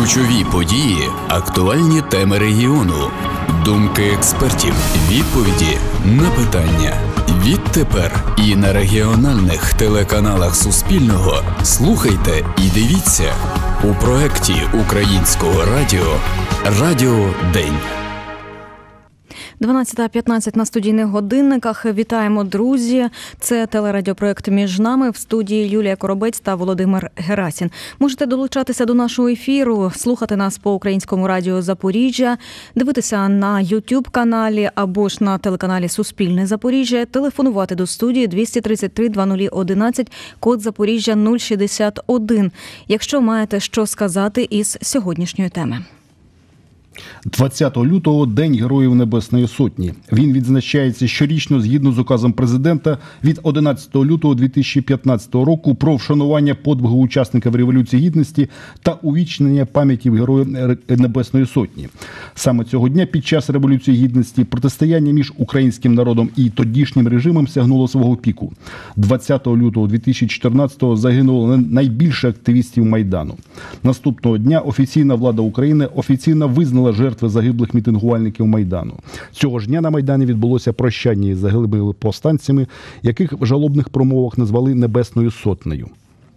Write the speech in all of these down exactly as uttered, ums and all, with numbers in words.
Ключові події, актуальні теми регіону, думки експертів, відповіді на питання. Відтепер і на регіональних телеканалах Суспільного слухайте і дивіться у проєкті Українського радіо «Радіо День». дванадцята п'ятнадцять на студійних годинниках. Вітаємо, друзі. Це телерадіопроект «Між нами». В студії Юлія Коробець та Володимир Герасін. Можете долучатися до нашого ефіру, слухати нас по Українському радіо Запоріжжя, дивитися на ютуб-каналі або ж на телеканалі Суспільне Запоріжжя, телефонувати до студії двісті тридцять три двадцять одинадцять, код Запоріжжя нуль шістдесят один, якщо маєте що сказати із сьогоднішньої теми. двадцятого лютого – День Героїв Небесної Сотні. Він відзначається щорічно згідно з указом президента від одинадцятого лютого дві тисячі п'ятнадцятого року про вшанування подвигу учасників Революції Гідності та увічнення пам'яті Героїв Небесної Сотні. Саме цього дня під час Революції Гідності протистояння між українським народом і тодішнім режимом сягнуло свого піку. двадцятого лютого дві тисячі чотирнадцятого загинуло найбільше активістів Майдану. Наступного дня офіційна влада України офіційно визнала жертви загиблих мітингувальників Майдану. Цього ж дня на Майдані відбулося прощання із загиблими повстанцями, яких в жалобних промовах назвали Небесною Сотнею.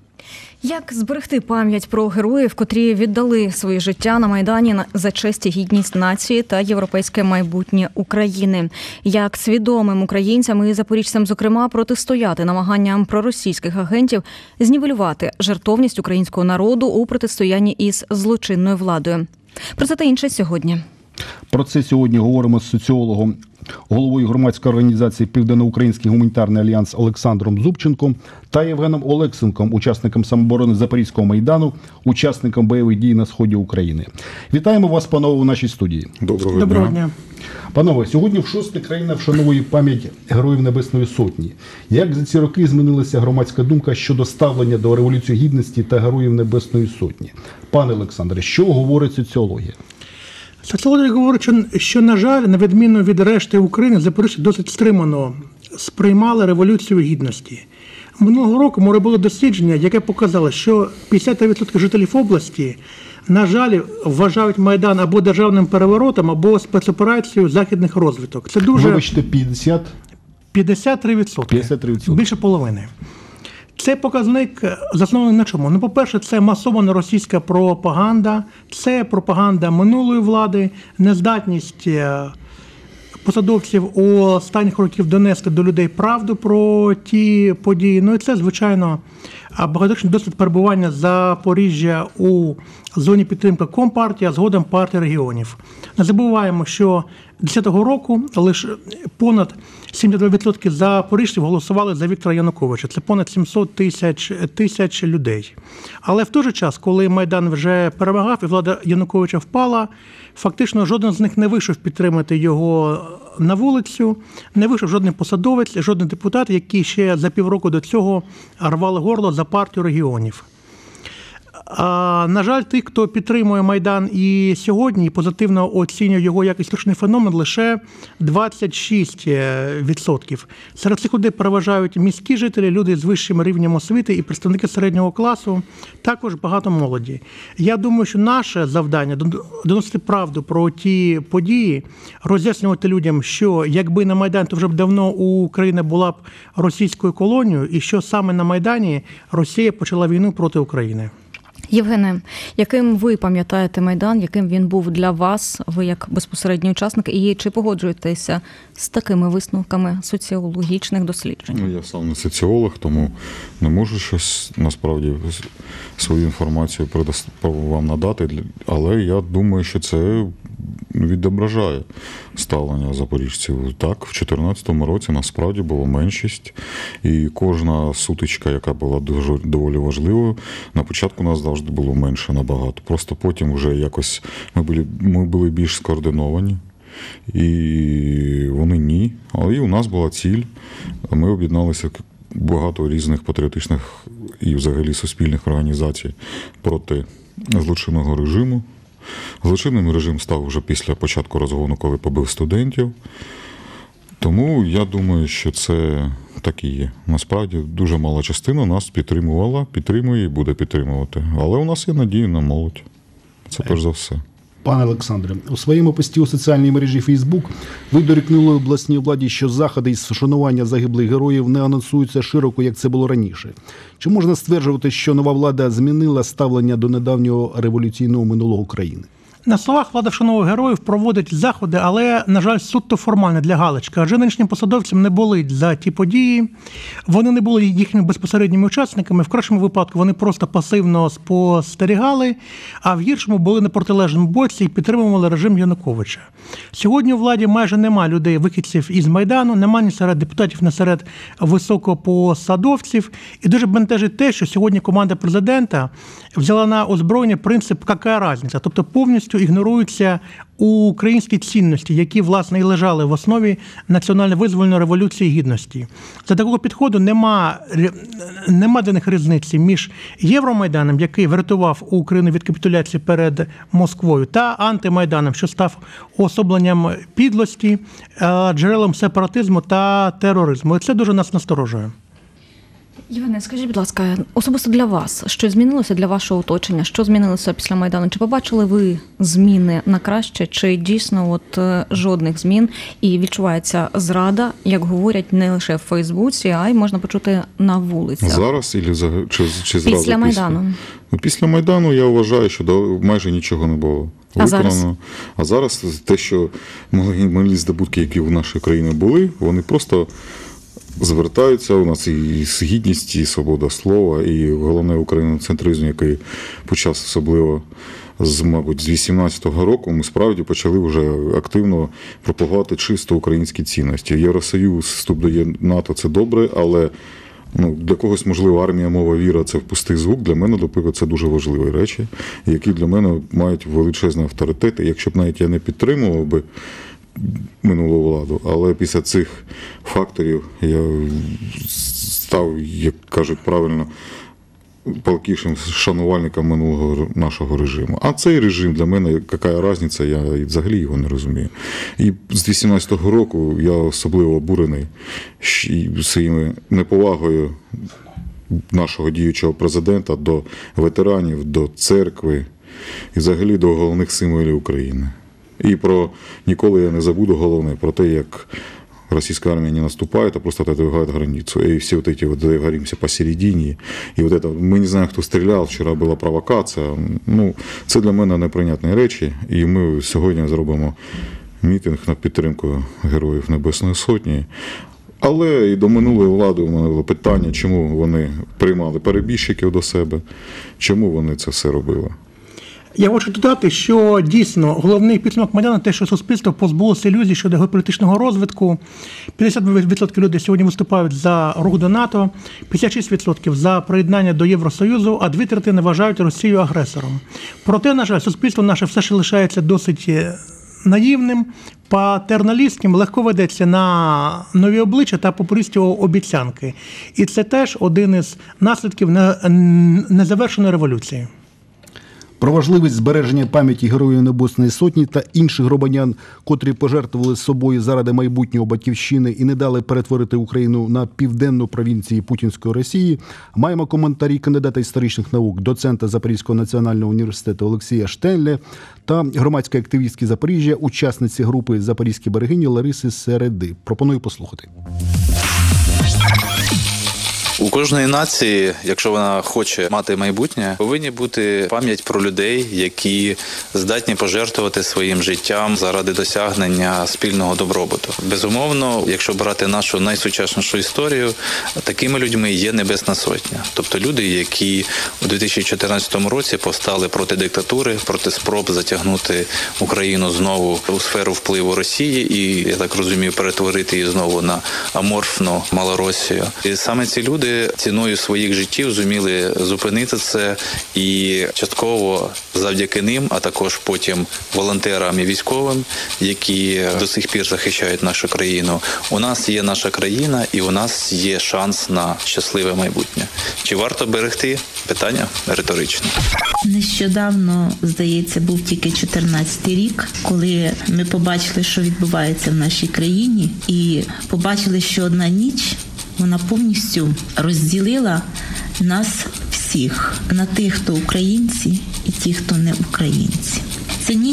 Як зберегти пам'ять про героїв, котрі віддали своє життя на Майдані за честь і гідність нації та європейське майбутнє України? Як свідомим українцям і запоріжцям, зокрема, протистояти намаганням проросійських агентів знівелювати жертовність українського народу у протистоянні із злочинною владою? Про це та інше сьогодні. Про це сьогодні говоримо з соціологом, головою громадської організації «Південноукраїнський гуманітарний альянс» Олександром Зубченком та Євгеном Олексенком, учасником самооборони Запорізького Майдану, учасником бойових дій на сході України. Вітаємо вас, панове, у нашій студії. Доброго, Доброго дня. Панове, сьогодні в шосте країна вшановує пам'ять Героїв Небесної Сотні. Як за ці роки змінилася громадська думка щодо ставлення до Революції Гідності та Героїв Небесної Сотні? Пане Олександре, що говорить соціологія? Соціологія говорить, що, на жаль, на відміну від решти України, запоріжці досить стримано сприймали Революцію Гідності. Минулого року море було дослідження, яке показало, що п'ятдесят відсотків жителів області, на жаль, вважають Майдан або державним переворотом, або спецоперацією західних розвиток. Це дуже... Вибачте, п'ятдесят? п'ятдесят три відсотки. п'ятдесят три відсотки. Більше половини. Цей показник заснований на чому? Ну, по-перше, це масована російська пропаганда, це пропаганда минулої влади, нездатність посадовців у останніх років донести до людей правду про ті події. Ну і це, звичайно, багаторічний досвід перебування Запоріжжя у зоні підтримки Компартії, а згодом партії регіонів. Не забуваємо, що десятого року лише понад сімдесят два відсотки запоріжців голосували за Віктора Януковича. Це понад сімсот тисяч, тисяч людей. Але в той же час, коли Майдан вже перемагав і влада Януковича впала, фактично жоден з них не вийшов підтримати його на вулицю, не вийшов жоден посадовець, жоден депутат, які ще за півроку до цього рвали горло за партію регіонів. А, на жаль, тих, хто підтримує Майдан і сьогодні, і позитивно оцінює його як історичний феномен, лише двадцять шість відсотків. Серед цих людей переважають міські жителі, люди з вищим рівнем освіти і представники середнього класу, також багато молоді. Я думаю, що наше завдання – доносити правду про ті події, роз'яснювати людям, що якби на Майдані, то вже б давно Україна була б російською колонією, і що саме на Майдані Росія почала війну проти України. Євгене, яким ви пам'ятаєте Майдан, яким він був для вас, ви як безпосередній учасник, і чи погоджуєтеся з такими висновками соціологічних досліджень? Ну, я сам не соціолог, тому не можу щось, насправді, свою інформацію вам надати, але я думаю, що це відображає ставлення запоріжців. Так, в дві тисячі чотирнадцятому році насправді була меншість, і кожна сутичка, яка була дуже доволі важливою, на початку нас завжди було менше набагато. Просто потім вже якось ми були, ми були більш скоординовані, і вони ні. Але і у нас була ціль, ми об'єдналися багато різних патріотичних і взагалі суспільних організацій проти злочинного режиму. Злочинним режим став вже після початку розгону, коли побив студентів. Тому я думаю, що це так і є. Насправді дуже мала частина нас підтримувала, підтримує і буде підтримувати. Але у нас є надія на молодь. Це перш за все. Пане Олександре, у своєму пості у соціальній мережі Фейсбук ви дорікнули обласній владі, що заходи із вшанування загиблих героїв не анонсуються широко, як це було раніше. Чи можна стверджувати, що нова влада змінила ставлення до недавнього революційного минулого країни? На словах влада вшановує героїв, проводить заходи, але, на жаль, суто формально для галочки. Адже нинішнім посадовцям не болить за ті події, вони не були їхніми безпосередніми учасниками. В кращому випадку вони просто пасивно спостерігали, а в гіршому були на протилежному боці і підтримували режим Януковича. Сьогодні у владі майже нема людей, вихідців із Майдану, нема ні серед депутатів, ні серед високопосадовців. І дуже бентежить те, що сьогодні команда президента взяла на озброєння принцип «какая різниця?», тобто повністю ігноруються українські цінності, які, власне, і лежали в основі національно-визвольної революції гідності. За такого підходу нема, нема для них різниці між Євромайданом, який врятував Україну від капітуляції перед Москвою, та антимайданом, що став уособленням підлості, джерелом сепаратизму та тероризму. І це дуже нас насторожує. Євгене, скажіть, будь ласка, особисто для вас, що змінилося для вашого оточення? Що змінилося після Майдану? Чи побачили ви зміни на краще, чи дійсно от жодних змін і відчувається зрада, як говорять, не лише в Фейсбуці, а й можна почути на вулицях? Зараз чи, чи зразу? Після Майдану. Після, після Майдану я вважаю, що до, майже нічого не було виконано. А зараз? А зараз те, що малі здобутки, які в нашій країні були, вони просто звертаються. У нас і гідність, і свобода слова, і головне україноцентризм, який почався особливо з, мабуть, з вісімнадцятого року, ми справді почали вже активно пропагувати чисто українські цінності. Євросоюз, вступ до НАТО – це добре, але ну, для когось, можливо, армія, мова, віра – це пустий звук. Для мене, наприклад, це дуже важливі речі, які для мене мають величезний авторитет. І якщо б навіть я не підтримував би минулу владу, але після цих факторів я став, як кажуть правильно, палкішим шанувальником минулого нашого режиму. А цей режим для мене, яка різниця, я взагалі його не розумію. І з вісімнадцятого року я особливо обурений своїми неповагою нашого діючого президента до ветеранів, до церкви і взагалі до головних символів України. І про ніколи я не забуду головне, про те, як российская армия не наступает, а просто отодвигает границу. И все вот эти вот договоримся посередине. И вот это, мы не знаємо, хто стріляв, вчора була провокація. Ну, це для мене неприйнятні речі. І ми сьогодні зробимо мітинг на підтримку Героїв Небесної Сотні. Але і до минулої влади у мене було питання, чому вони приймали перебіжчиків до себе, чому вони це все робили. Я хочу додати, що дійсно головний підсумок Майдану – те, що суспільство позбулося ілюзій щодо геополітичного розвитку. п'ятдесят відсотків людей сьогодні виступають за рух до НАТО, п'ятдесят шість відсотків за приєднання до Євросоюзу, а дві третини вважають Росію агресором. Проте, на жаль, суспільство наше все ще лишається досить наївним, патерналістським, легко ведеться на нові обличчя та популістські обіцянки. І це теж один із наслідків незавершеної революції. Про важливість збереження пам'яті Героїв Небесної Сотні та інших громадян, котрі пожертвували собою заради майбутнього Батьківщини і не дали перетворити Україну на південну провінцію путінської Росії, маємо коментарі кандидата історичних наук, доцента Запорізького національного університету Олексія Штенля та громадської активістки Запоріжжя, учасниці групи «Запорізькі берегині» Лариси Середи. Пропоную послухати. У кожної нації, якщо вона хоче мати майбутнє, повинні бути пам'ять про людей, які здатні пожертвувати своїм життям заради досягнення спільного добробуту. Безумовно, якщо брати нашу найсучаснішу історію, такими людьми є Небесна Сотня. Тобто люди, які у дві тисячі чотирнадцятому році повстали проти диктатури, проти спроб затягнути Україну знову у сферу впливу Росії і, я так розумію, перетворити її знову на аморфну Малоросію. І саме ці люди ціною своїх життів зуміли зупинити це, і частково завдяки ним, а також потім волонтерам і військовим, які до сих пір захищають нашу країну, у нас є наша країна і у нас є шанс на щасливе майбутнє. Чи варто берегти? Питання риторичне. Нещодавно, здається, був тільки чотирнадцятий рік, коли ми побачили, що відбувається в нашій країні, і побачили, що одна ніч вона повністю розділила нас всіх на тих, хто українці, і ті, хто не українці.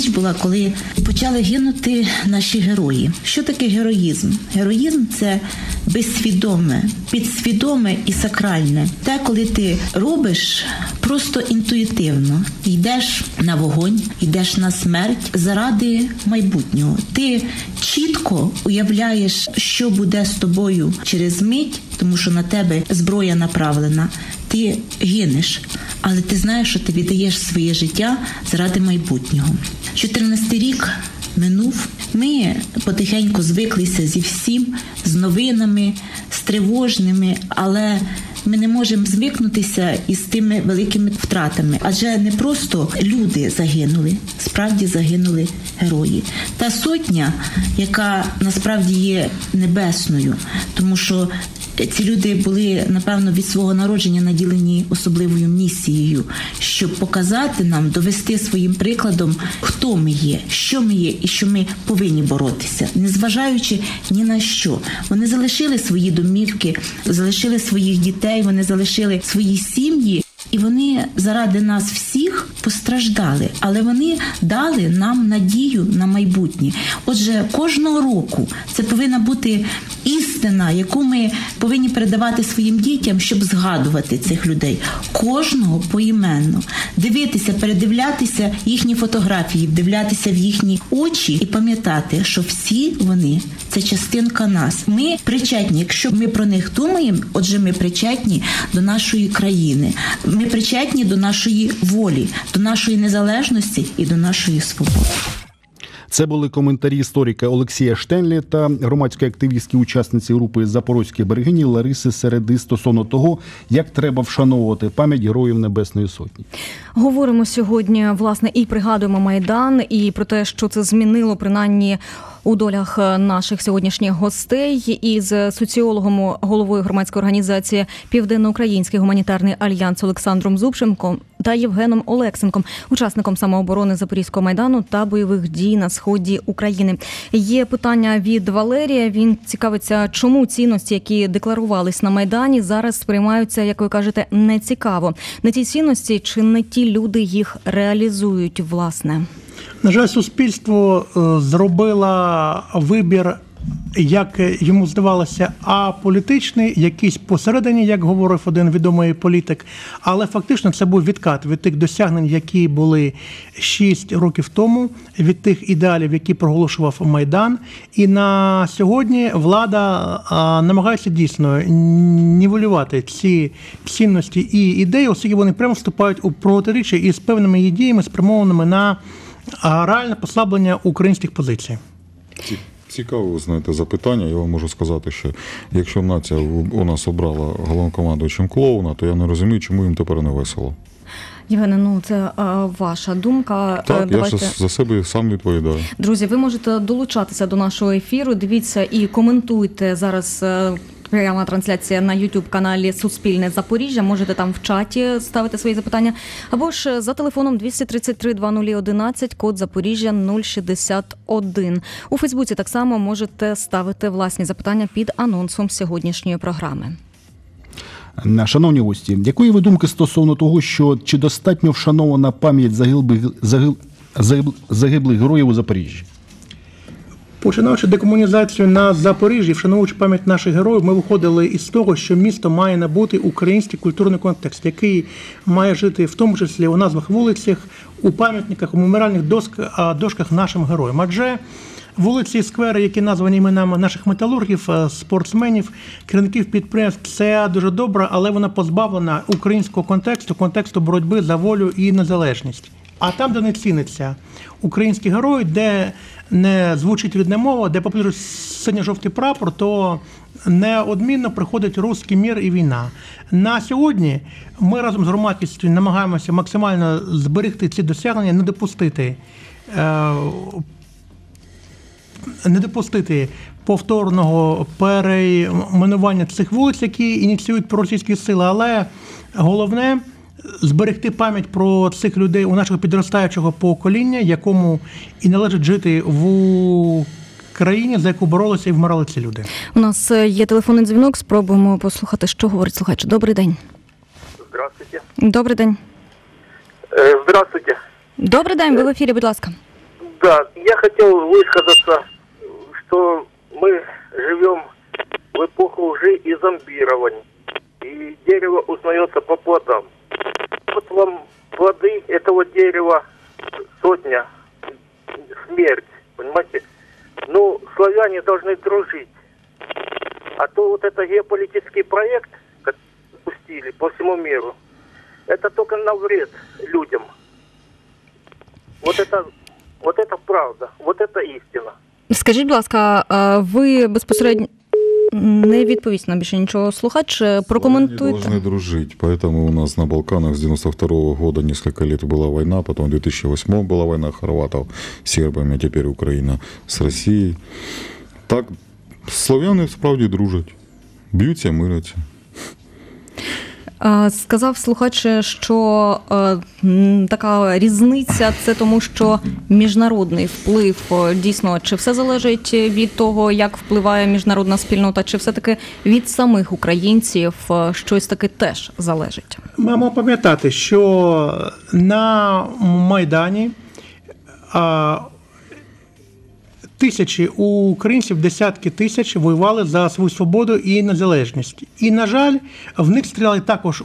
ніч була, коли почали гинути наші герої. Що таке героїзм? Героїзм – це безсвідоме, підсвідоме і сакральне. Те, коли ти робиш просто інтуїтивно, йдеш на вогонь, йдеш на смерть заради майбутнього. Ти чітко уявляєш, що буде з тобою через мить, тому що на тебе зброя направлена. Ти гинеш, але ти знаєш, що ти віддаєш своє життя заради майбутнього. чотирнадцятий рік минув. Ми потихеньку звиклися зі всім, з новинами, з тривожними, але ми не можемо звикнутися із тими великими втратами. Адже не просто люди загинули, справді загинули герої. Та сотня, яка насправді є небесною, тому що ці люди були, напевно, від свого народження наділені особливою місією, щоб показати нам, довести своїм прикладом, хто ми є, що ми є і що ми повинні боротися, незважаючи ні на що. Вони залишили свої домівки, залишили своїх дітей, вони залишили свої сім'ї. І вони заради нас всіх постраждали, але вони дали нам надію на майбутнє. Отже, кожного року це повинна бути істина, яку ми повинні передавати своїм дітям, щоб згадувати цих людей. Кожного поіменно. Дивитися, передивлятися їхні фотографії, вдивлятися в їхні очі і пам'ятати, що всі вони – це частинка нас. Ми причетні, якщо ми про них думаємо, отже, ми причетні до нашої країни. Ми причетні до нашої волі, до нашої незалежності і до нашої свободи. Це були коментарі історика Олексія Штенлі та громадської активістки, учасниці групи «Запорозькі берегині» Лариси Середи стосовно того, як треба вшановувати пам'ять Героїв Небесної Сотні. Говоримо сьогодні, власне, і пригадуємо Майдан, і про те, що це змінило, принаймні, у долях наших сьогоднішніх гостей із соціологом, головою громадської організації «Південноукраїнський гуманітарний альянс» Олександром Зубченком та Євгеном Олексенком, учасником самооборони Запорізького Майдану та бойових дій на сході України. Є питання від Валерія. Він цікавиться, чому цінності, які декларувались на Майдані, зараз сприймаються, як ви кажете, нецікаво. Не ті цінності чи не ті люди їх реалізують, власне? На жаль, суспільство зробило вибір, як йому здавалося, аполітичний, якийсь посередині, як говорив один відомий політик, але фактично це був відкат від тих досягнень, які були шість років тому, від тих ідеалів, які проголошував Майдан. І на сьогодні влада намагається дійсно нівелювати ці цінності і ідеї, оскільки вони прямо вступають у протиріччя із певними її діями, спрямованими на реальне послаблення українських позицій. Цікаве, знаєте, запитання. Я вам можу сказати, що якщо нація у нас обрала головнокомандуючим клоуна, то я не розумію, чому їм тепер не весело. Євгене, ну це а, ваша думка. Так, Давайте... я за себе сам відповідаю. Друзі, ви можете долучатися до нашого ефіру, дивіться і коментуйте зараз. Пряма трансляція на ютуб-каналі «Суспільне Запоріжжя». Можете там в чаті ставити свої запитання. Або ж за телефоном двісті тридцять три двадцять одинадцять, код Запоріжжя нуль шістдесят один. У Фейсбуці так само можете ставити власні запитання під анонсом сьогоднішньої програми. Шановні гості, якої ви думки стосовно того, що чи достатньо вшанована пам'ять загиблих, загиб, загиб, загиблих героїв у Запоріжжі? Починаючи декомунізацію на Запоріжжі, вшановуючи пам'ять наших героїв, ми виходили із того, що місто має набути український культурний контекст, який має жити в тому числі у назвах вулицях, у пам'ятниках, у меморіальних дошках, дошках нашим героям. Адже вулиці і сквери, які названі іменами наших металургів, спортсменів, керівників підприємств, це дуже добре, але вона позбавлена українського контексту, контексту боротьби за волю і незалежність. А там, де не ціниться українські герої, де не звучить рідна мова, де популярний синьо-жовтий прапор, то неодмінно приходить руський мір і війна. На сьогодні ми разом з громадськістю намагаємося максимально зберегти ці досягнення, не допустити, не допустити повторного перейменування цих вулиць, які ініціюють проросійські сили, але головне – зберегти пам'ять про цих людей у нашого підростаючого покоління, якому і належить жити в країні, за яку боролися і вмирали ці люди. У нас є телефонний дзвінок, спробуємо послухати, що говорить слухач. Добрий день. Здравствуйте. Добрий день. Здравствуйте. Добрий день, ви в ефірі, будь ласка. Да, я хотел высказаться, что мы живем в эпоху лжи и зомбирования. И дерево узнается по плодам. Вот вам плоды этого дерева сотня, смерть, понимаете? Ну, славяне должны дружить. А то вот это геополитический проект, который пустили по всему миру, это только на вред людям. Вот это, вот это правда, вот это истина. Скажіть, будь ласка, ви безпосередньо не відповісти нам більше нічого, слухач, прокоментуйте. Должны дружить, поэтому у нас на Балканах с девяносто второго года несколько лет была война, потом в две тысячи восьмом была война хорватов с сербами, а теперь Украина с Россией. Так, славяни справді дружать, б'ються, миряться. Сказав слухач, що е, така різниця – це тому, що міжнародний вплив, дійсно, чи все залежить від того, як впливає міжнародна спільнота, чи все-таки від самих українців щось таки теж залежить? Маємо пам'ятати, що на Майдані а, тисячі українців, десятки тисяч воювали за свою свободу і незалежність. І, на жаль, в них стріляли також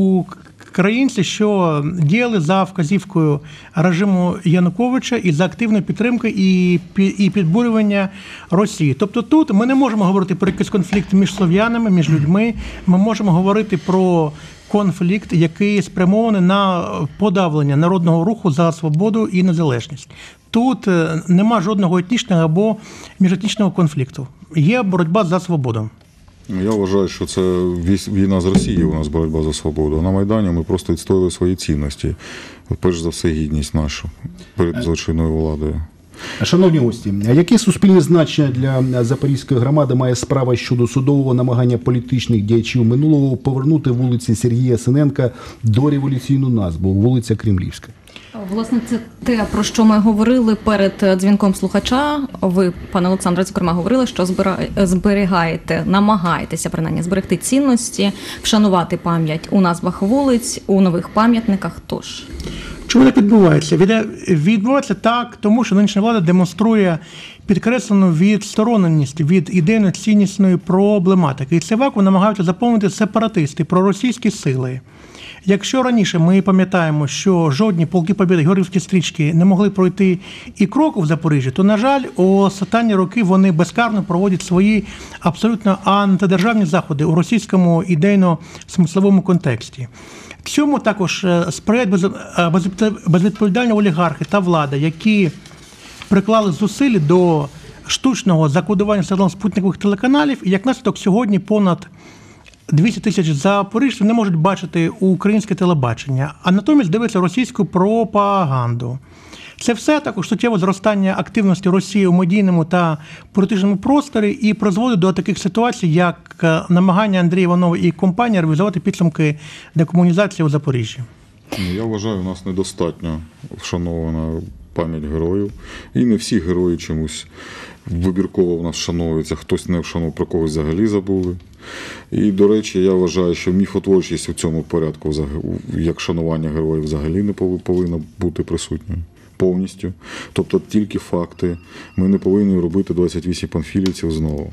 українці, що діяли за вказівкою режиму Януковича і за активної підтримки і, і підбурювання Росії. Тобто тут ми не можемо говорити про якийсь конфлікт між слов'янами, між людьми, ми можемо говорити про конфлікт, який спрямований на подавлення народного руху за свободу і незалежність. Тут нема жодного етнічного або міжетнічного конфлікту. Є боротьба за свободу. Я вважаю, що це війна з Росією, у нас боротьба за свободу. А на Майдані ми просто відстоювали свої цінності. Перш за все, гідність нашу перед злочинною владою. Шановні гості, яке суспільне значення для Запорізької громади має справа щодо судового намагання політичних діячів минулого повернути вулиці Сергія Синенка до революційну назву – вулиця Кремлівська? Власне, це те, про що ми говорили перед дзвінком слухача. Ви, пане Олександре, зокрема, говорили, що зберігаєте, намагаєтеся, принаймні, зберегти цінності, вшанувати пам'ять у назвах вулиць, у нових пам'ятниках. Тож, чому так відбувається? Відбувається так, тому що нинішня влада демонструє підкреслену відстороненість від ідейно-ціннісної проблематики. І це вакуум намагаються заповнити сепаратисти, проросійські сили. Якщо раніше ми пам'ятаємо, що жодні полки Побєди, георгіївські стрічки не могли пройти і кроку в Запоріжжі, то, на жаль, у останні роки вони безкарно проводять свої абсолютно антидержавні заходи у російському ідейно-смисловому контексті. Цьому також сприяють безвідповідальні олігархи та влада, які приклали зусиль до штучного закодування сигналом спутникових телеканалів, і як наслідок сьогодні понад двісті тисяч запоріжців не можуть бачити українське телебачення, а натомість дивляться російську пропаганду. Це все також суттєве зростання активності Росії у медійному та політичному просторі і призводить до таких ситуацій, як намагання Андрія Іванова і компанії реалізувати підсумки декомунізації у Запоріжжі. Я вважаю, у нас недостатньо вшанована пам'ять героїв. І не всі герої чомусь вибірково в нас вшановуються, хтось не вшанув, про когось взагалі забули. І, до речі, я вважаю, що міфотворчість у цьому порядку, як шанування героїв, взагалі не повинна бути присутньою повністю. Тобто тільки факти. Ми не повинні робити двадцять вісім панфілівців знову.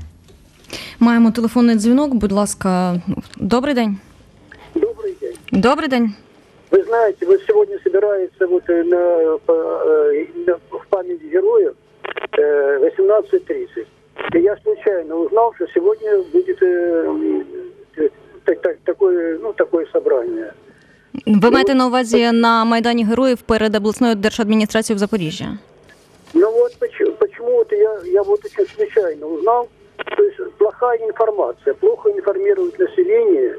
Маємо телефонний дзвінок, будь ласка. Добрий день. Добрый день. Добрий день. Вы знаете, вот сегодня собирается вот на, на, в память героев восемнадцать тридцать. И я случайно узнал, что сегодня будет э, так, так, такое, ну, такое собрание. Ви маєте на увазі на Майдані Героїв перед обласною держадміністрацією в Запоріжжі? Ну вот почему, почему вот я, я вот очень случайно узнал, то есть плохая информация, плохо информируют население.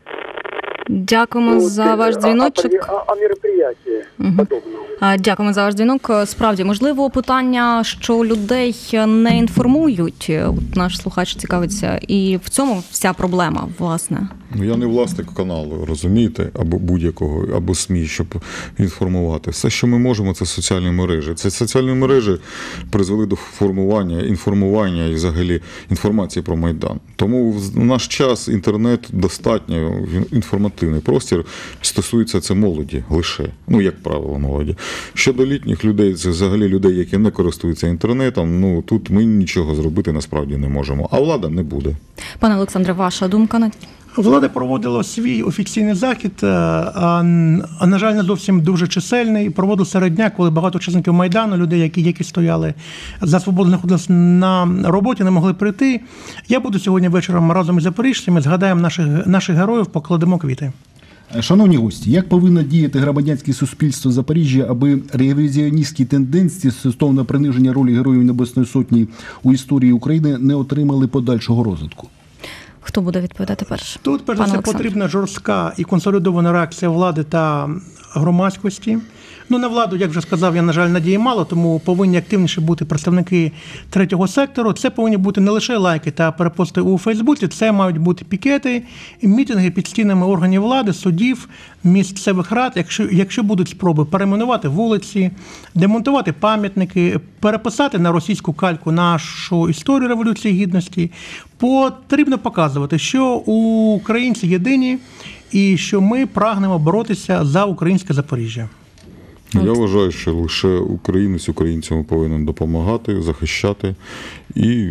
Дякуємо вот, за ваш дзвіночок. А, а, а мероприятие угу. подобного. Дякуємо за ваш дзвінок. Справді, можливо, питання, що людей не інформують. От наш слухач цікавиться. І в цьому вся проблема, власне. Ну, я не власник каналу, розумієте, або будь-якого, або СМІ, щоб інформувати. Все, що ми можемо, це соціальні мережі. Це соціальні мережі призвели до формування, інформування і взагалі інформації про Майдан. Тому в наш час інтернет достатньо інформативний простір, стосується це молоді лише, ну, як правило, молоді. Щодо літніх людей, це взагалі людей, які не користуються інтернетом, ну, тут ми нічого зробити насправді не можемо. А влада не буде. Пане Олександре, ваша думка на Влада проводила свій офіційний захід, а, на жаль, не зовсім дуже чисельний. Проводив серед дня, коли багато учасників Майдану, людей, які, які стояли за свободу, знаходилися на роботі, не могли прийти. Я буду сьогодні вечором разом із запоріжцями, згадаємо наших, наших героїв, покладемо квіти. Шановні гості, як повинно діяти громадянське суспільство Запоріжжя, аби ревізіоністські тенденції стосовно приниження ролі Героїв Небесної Сотні у історії України не отримали подальшого розвитку? Хто буде відповідати перше? Тут, перш за все, потрібна жорстка і консолідована реакція влади та громадськості. Ну, на владу, як вже сказав, я, на жаль, надії мало, тому повинні активніше бути представники третього сектору. Це повинні бути не лише лайки та перепости у Фейсбуці, це мають бути пікети, мітинги під стінами органів влади, судів, місцевих рад, якщо, якщо будуть спроби перейменувати вулиці, демонтувати пам'ятники, переписати на російську кальку нашу історію Революції Гідності, потрібно показувати, що українці єдині і що ми прагнемо боротися за українське Запоріжжя. Я вважаю, що лише українець українцям повинен допомагати, захищати і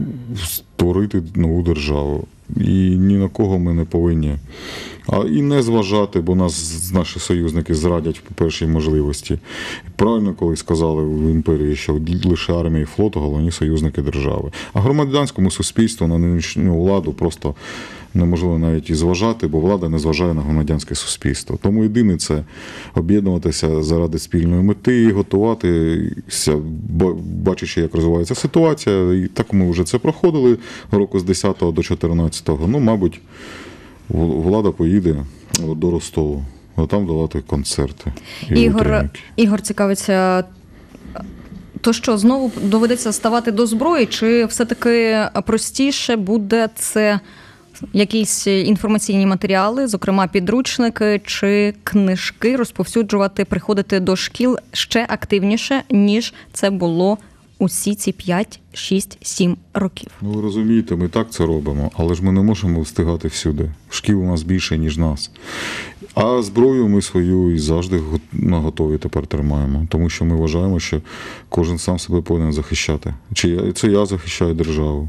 створити нову державу. І ні на кого ми не повинні. А і не зважати, бо нас наші союзники зрадять по першій можливості. Правильно, коли сказали в імперії, що лише армія і флот – головні союзники держави. А громадянському суспільству на нинішню владу просто неможливо навіть і зважати, бо влада не зважає на громадянське суспільство. Тому єдине – це об'єднуватися заради спільної мети, готуватися, бачачи, як розвивається ситуація. І так ми вже це проходили року з десятого до чотирнадцятого. Ну, мабуть, влада поїде до Ростову, а там давати концерти. Ігор, Ігор цікавиться, то що, знову доведеться ставати до зброї, чи все-таки простіше буде це якісь інформаційні матеріали, зокрема підручники чи книжки, розповсюджувати, приходити до шкіл ще активніше, ніж це було усі ці п'ять, шість, сім років? Ну, ви розумієте, ми так це робимо, але ж ми не можемо встигати всюди. Шкіл у нас більше, ніж нас. А зброю ми свою і завжди наготові тепер тримаємо, тому що ми вважаємо, що кожен сам себе повинен захищати. Чи це я захищаю державу,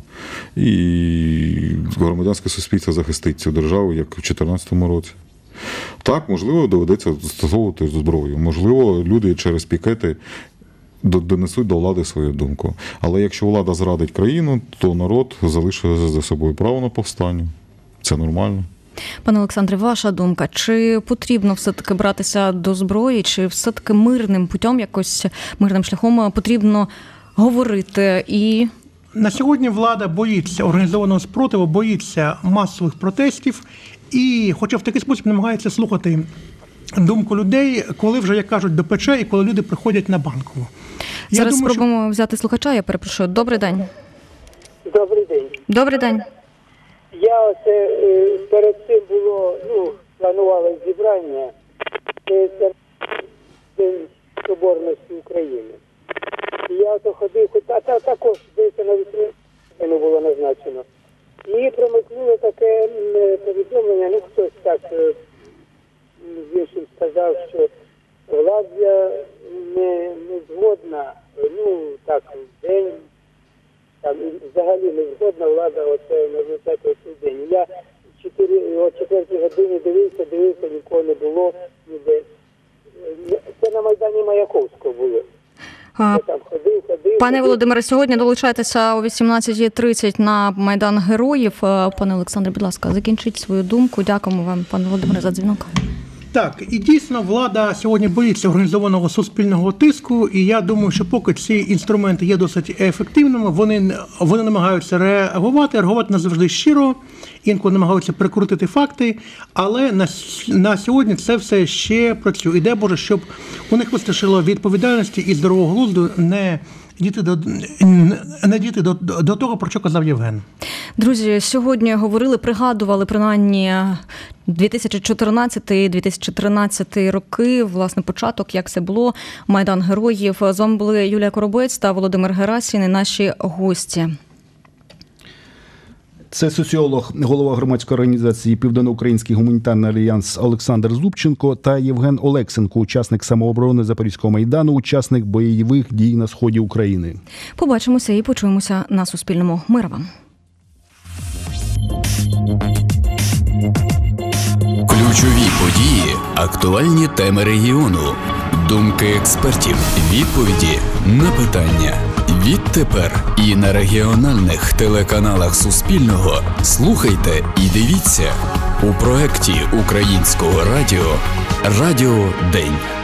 і громадянське суспільство захистить цю державу, як у дві тисячі чотирнадцятому році. Так, можливо, доведеться застосовувати зброю. Можливо, люди через пікети донесуть до влади свою думку. Але якщо влада зрадить країну, то народ залишить за собою право на повстання. Це нормально. Пане Олександре, ваша думка, чи потрібно все-таки братися до зброї, чи все-таки мирним путем, якось мирним шляхом потрібно говорити і... На сьогодні влада боїться організованого спротиву, боїться масових протестів і, хоча в такий спосіб намагається слухати думку людей, коли вже, як кажуть, допече і коли люди приходять на Банкову. Я Зараз думаю, спробуємо що... взяти слухача, я перепрошую. Добрий день. Добрий день. Добрий день. Я оце перед цим було, ну, планували зібрання, це День Соборності України. І я ото ходив, а та, також здається на вітрину було назначено. І промикнуло таке повідомлення, ну хтось так з іншим сказав, що влада не, не згодна, ну так, день, там взагалі не згодна влада оце назначати цей день. Я чотири, о четвертій годині дивився, дивився, нікого не було ніде. Це на Майдані Маяковського було. А, там ходив, ходив, пане ходив. Володимире, сьогодні долучайтеся о вісімнадцятій тридцять на Майдан Героїв. Пане Олександре, будь ласка, закінчіть свою думку. Дякуємо вам, пане Володимире, за дзвінок. Так, і дійсно влада сьогодні боїться організованого суспільного тиску, і я думаю, що поки ці інструменти є досить ефективними, вони, вони намагаються реагувати, реагувати назавжди щиро, інколи намагаються прикрутити факти, але на, на сьогодні це все ще працює. І дай Боже, щоб у них вистачило відповідальності і здорового глузду не діти до не діти до, до того, про що казав Євген. Друзі, сьогодні говорили, пригадували принаймні дві тисячі чотирнадцятий - дві тисячі тринадцятий роки, власне, початок, як це було, Майдан Героїв. З вами були Юлія Коробець та Володимир Герасін і наші гості. Це соціолог, голова громадської організації «Південноукраїнський гуманітарний альянс» Олександр Зубченко та Євген Олексенко, учасник самооборони Запорізького Майдану, учасник бойових дій на сході України. Побачимося і почуємося на Суспільному. Мира вам. Ключові події, актуальні теми регіону, думки експертів, відповіді на питання. Відтепер і на регіональних телеканалах Суспільного слухайте і дивіться у проекті Українського радіо «Радіо День».